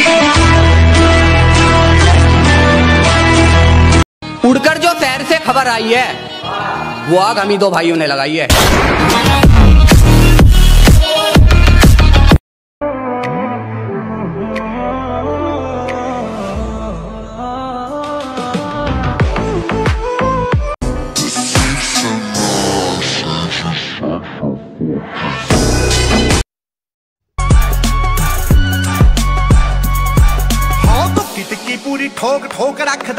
उड़कर जो शहर से खबर आई है वो आग हम ही दो भाइयों ने लगाई है। हाँ तो किटकी पूरी ठोक ठोक रखदा।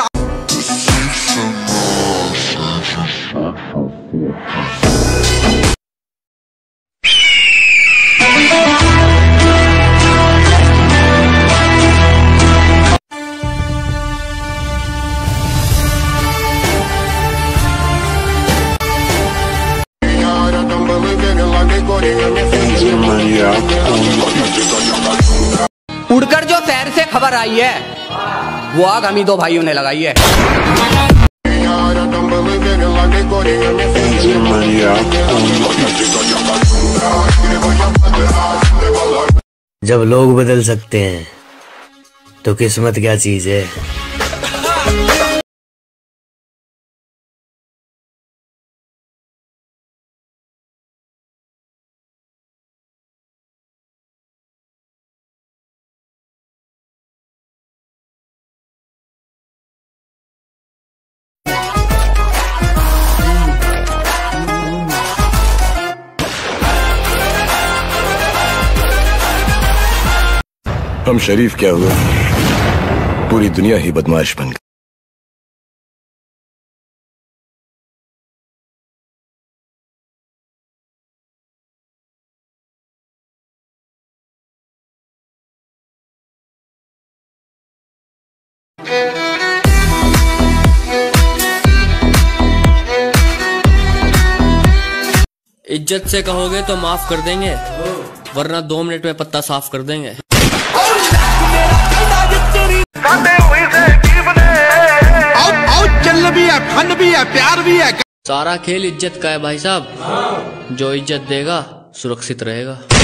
उड़कर जो शहर से खबर आई है वो आग हम ही दो भाइयों ने लगाई है। जब लोग बदल सकते हैं तो किस्मत क्या चीज है। हम शरीफ क्या हुए, पूरी दुनिया ही बदमाश बन गई। इज्जत से कहोगे तो माफ कर देंगे, वरना 2 मिनट में पत्ता साफ कर देंगे। चल भी है, फन भी है, प्यार भी है। सारा खेल इज्जत का है भाई साहब। जो इज्जत देगा सुरक्षित रहेगा।